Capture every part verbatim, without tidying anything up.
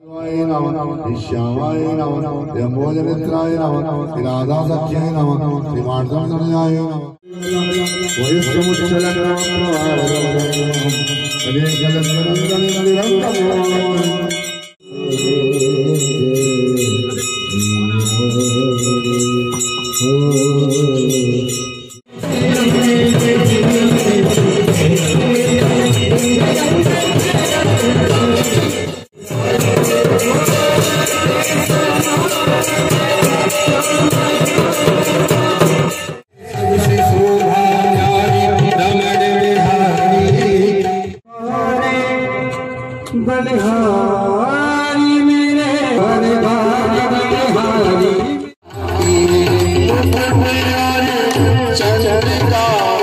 श्यामाय नमः त्र्यंबोजनेत्राय नमः राधा सख्याय नमः श्रीमार्तंडयाय नमः बलिहारी मेरे बलिहारी चंद्रिका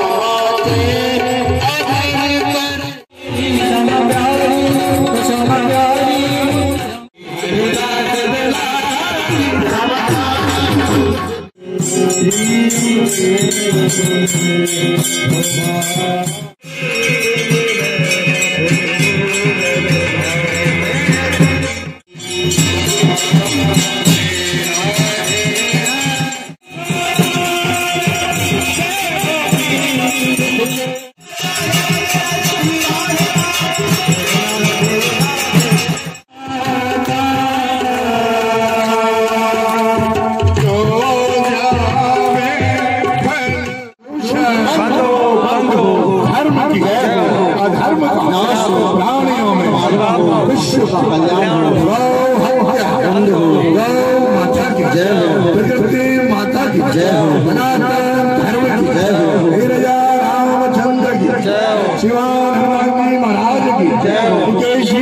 विश्व का कल्याण हो, माता की जय हो, प्रकृति माता की जय हो, सनातन धर्म की जय हो, रामचंद्र की जय हो, शिवानंद महाराज की जय हो,